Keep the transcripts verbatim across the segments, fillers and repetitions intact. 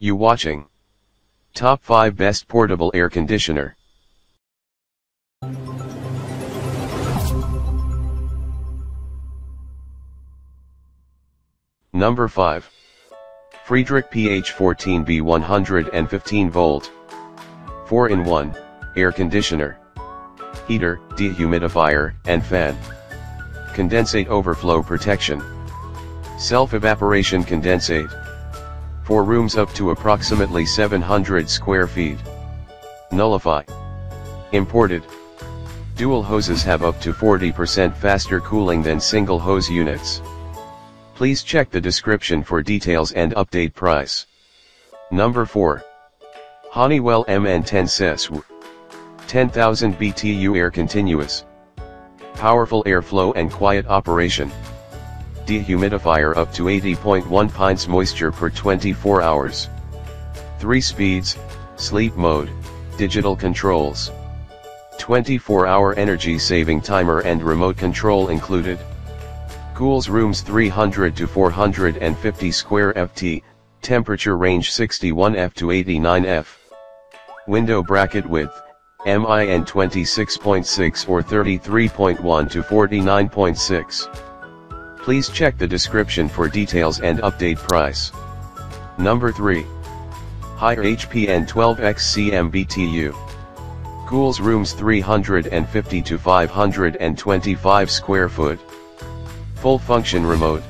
You watching Top five Best Portable Air Conditioner. Number five. Friedrich P H fourteen B one hundred fifteen volt. four in one, air conditioner. Heater, dehumidifier, and fan. Condensate overflow protection. Self-evaporation condensate. For rooms up to approximately seven hundred square feet. Nullify. Imported. Dual hoses have up to forty percent faster cooling than single hose units. Please check the description for details and update price. Number four. Honeywell M N ten S E S W. ten thousand B T U air continuous. Powerful airflow and quiet operation. Dehumidifier up to eighty point one pints moisture per twenty-four hours. three speeds, sleep mode, digital controls. twenty-four hour energy saving timer and remote control included. Cools rooms three hundred to four hundred fifty square feet, temperature range sixty-one F to eighty-nine F. Window bracket width, M I N twenty-six point six or thirty-three point one to forty-nine point six. Please check the description for details and update price. Number three. Higher H P N twelve X C M B T U. Cools rooms three hundred fifty to five hundred twenty-five square foot. Full function remote.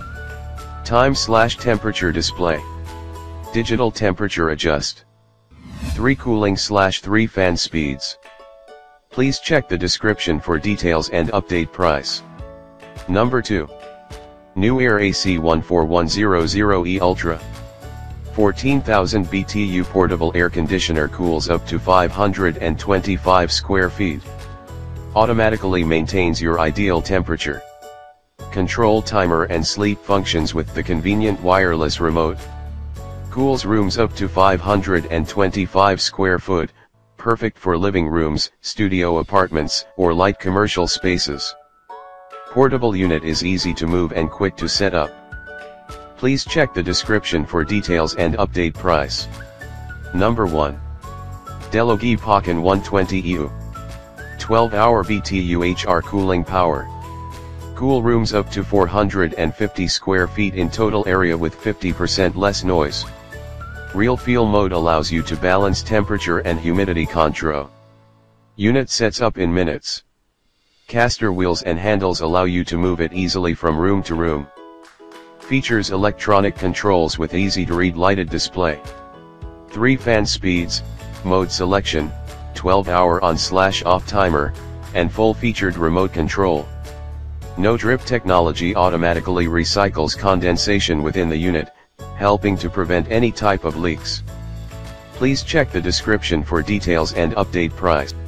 Time slash temperature display. Digital temperature adjust. three cooling slash three fan speeds. Please check the description for details and update price. Number two. New Air A C one four one zero zero E Ultra. fourteen thousand B T U portable air conditioner cools up to five hundred twenty-five square feet. Automatically maintains your ideal temperature. Control timer and sleep functions with the convenient wireless remote. Cools rooms up to five hundred twenty-five square foot, perfect for living rooms, studio apartments, or light commercial spaces. Portable unit is easy to move and quick to set up. Please check the description for details and update price. Number one. Delogi Pokken one twenty E U. twelve hour B T U H R cooling power. Cool rooms up to four hundred fifty square feet in total area with fifty percent less noise. Real feel mode allows you to balance temperature and humidity control. Unit sets up in minutes. Caster wheels and handles allow you to move it easily from room to room. Features electronic controls with easy to read lighted display. three fan speeds, mode selection, twelve hour on slash off timer, and full featured remote control. No drip technology automatically recycles condensation within the unit, helping to prevent any type of leaks. Please check the description for details and update price.